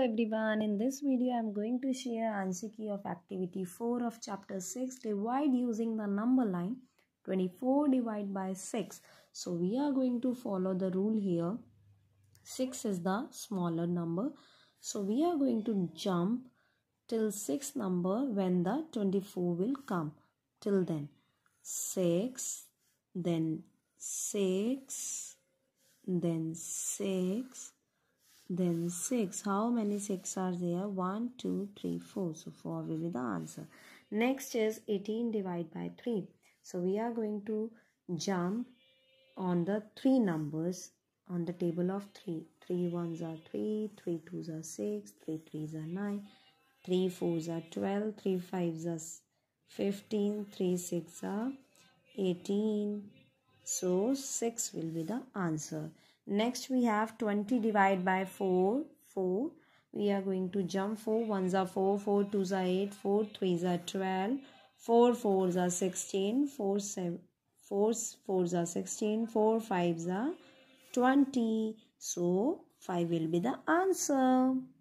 everyone, in this video I am going to share answer key of activity 4 of chapter 6. Divide using the number line. 24 divided by 6. So we are going to follow the rule here. 6 is the smaller number. So we are going to jump till 6 number when the 24 will come. Till then 6, then 6, then 6, then 6. How many 6 are there? 1, 2, 3, 4. So 4 will be the answer. Next is 18 divided by 3. So we are going to jump on the 3 numbers on the table of 3. 3 ones are 3, 3 twos are 6, 3 threes are 9, 3 fours are 12, 3 fives are 15, 3 six are 18. So 6 will be the answer. Next we have 20 divided by 4. 4. We are going to jump 4 ones are 4, 4 twos are 8, 4 threes are 12, 4 fours are 16, 4 fours are 16, 4 fives are 20. So 5 will be the answer.